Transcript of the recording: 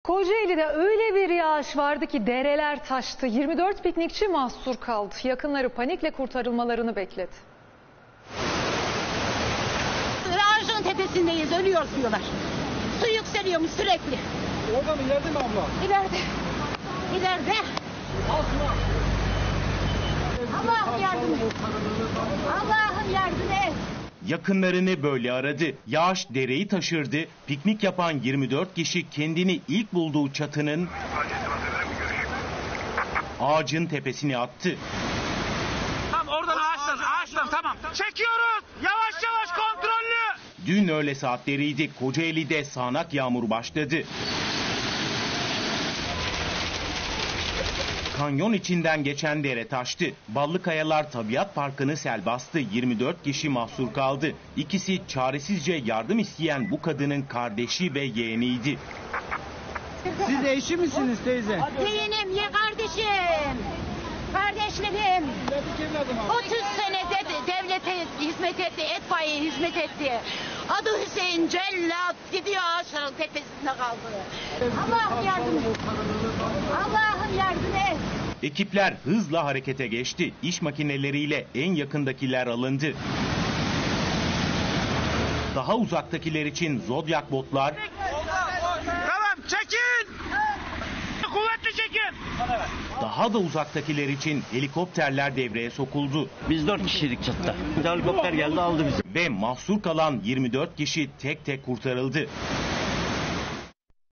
Kocaeli'de öyle bir yağış vardı ki dereler taştı. 24 piknikçi mahsur kaldı. Yakınları panikle kurtarılmalarını bekledi. Ağacın tepesindeyiz, ölüyoruz diyorlar. Su yükseliyormuş sürekli. Orada mı, ileride mi abla? İleride. İleride. Allah'ım yardım et. Allah'ım yardım et. Yakınlarını böyle aradı. Yağış dereyi taşırdı. Piknik yapan 24 kişi kendini ilk bulduğu çatının ağacın tepesine attı. Tamam, oradan ağaçtan tamam. Çekiyoruz. Yavaş yavaş, kontrollü. Dün öğle saatleriydi. Kocaeli'de sağanak yağmur başladı. Kanyon içinden geçen dere taştı. Ballıkayalar Tabiat Parkı'nı sel bastı. 24 kişi mahsur kaldı. İkisi çaresizce yardım isteyen bu kadının kardeşi ve yeğeniydi. Siz eşi misiniz teyze? Yeğenim, ye kardeşim. Kardeşlerim. 30 sene devlete hizmet etti, etfaiye hizmet etti. Adı Hüseyin Cellat, gidiyor ağaçların tepesinde kaldı. Allah'ım yardım et. Allah'ım yardım et. Ekipler hızla harekete geçti. İş makineleriyle en yakındakiler alındı. Daha uzaktakiler için Zodiac botlar, Tamam, çekin. Kuvvetli çekin. daha da uzaktakiler için helikopterler devreye sokuldu. Biz 4 kişiydik çatıda. Bir helikopter geldi aldı bizi. Ve mahsur kalan 24 kişi tek tek kurtarıldı.